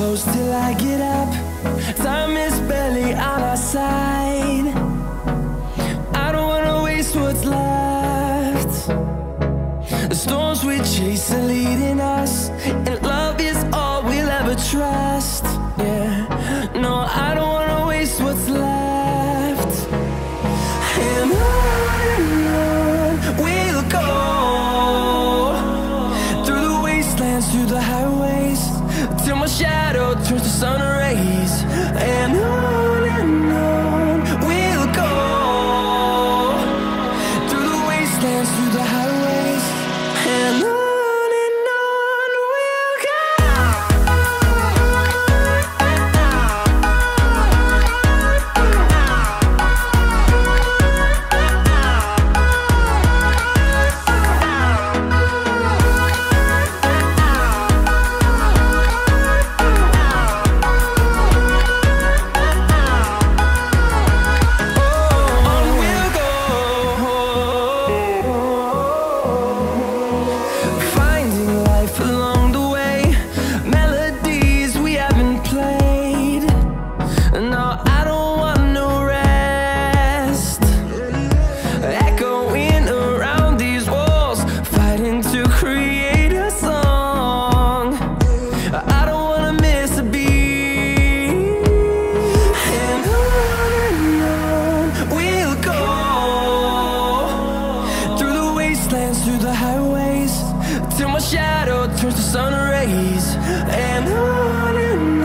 close till I get up. Time is barely on our side. I don't wanna waste what's left. The storms we chase are leading us, and love is all we'll ever trust. Yeah, no, I don't wanna waste what's left. And on we'll go, through the wastelands, through the highways, till my shadow turns to sun rays. And on we'll go, through the wastelands, through the highways, and on we'll go. Through the highways, till my shadow turns to sun rays. And on